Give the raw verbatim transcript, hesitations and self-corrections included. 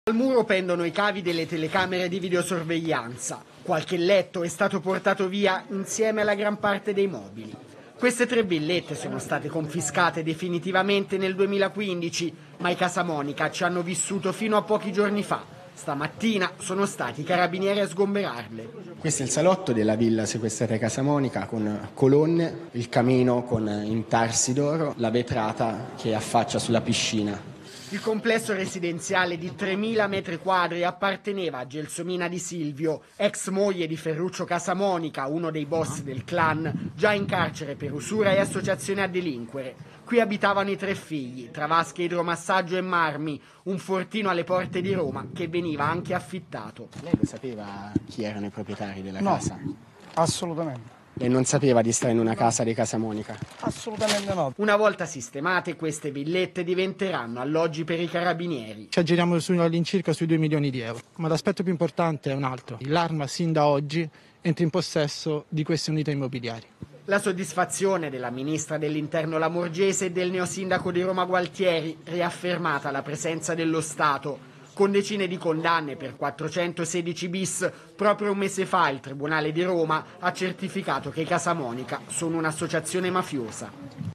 Al muro pendono i cavi delle telecamere di videosorveglianza. Qualche letto è stato portato via insieme alla gran parte dei mobili. Queste tre villette sono state confiscate definitivamente nel duemilaquindici, ma i Casamonica ci hanno vissuto fino a pochi giorni fa. Stamattina sono stati i carabinieri a sgomberarle. Questo è il salotto della villa sequestrata ai Casamonica, con colonne, il camino con intarsi d'oro, la vetrata che affaccia sulla piscina. Il complesso residenziale di tremila metri quadri apparteneva a Gelsomina Di Silvio, ex moglie di Ferruccio Casamonica, uno dei boss del clan, già in carcere per usura e associazione a delinquere. Qui abitavano i tre figli, tra vasche idromassaggio e marmi, un fortino alle porte di Roma che veniva anche affittato. Lei lo sapeva chi erano i proprietari della No, casa? assolutamente. Lei non sapeva di stare in una casa dei Casamonica? Assolutamente no. Una volta sistemate, queste villette diventeranno alloggi per i carabinieri. Ci aggiriamo su, all'incirca sui due milioni di euro. Ma l'aspetto più importante è un altro. L'Arma sin da oggi entra in possesso di queste unità immobiliari. La soddisfazione della ministra dell'Interno Lamorgese e del neosindaco di Roma Gualtieri, riaffermata la presenza dello Stato. Con decine di condanne per quattrocentosedici bis, proprio un mese fa il Tribunale di Roma ha certificato che i Casamonica sono un'associazione mafiosa.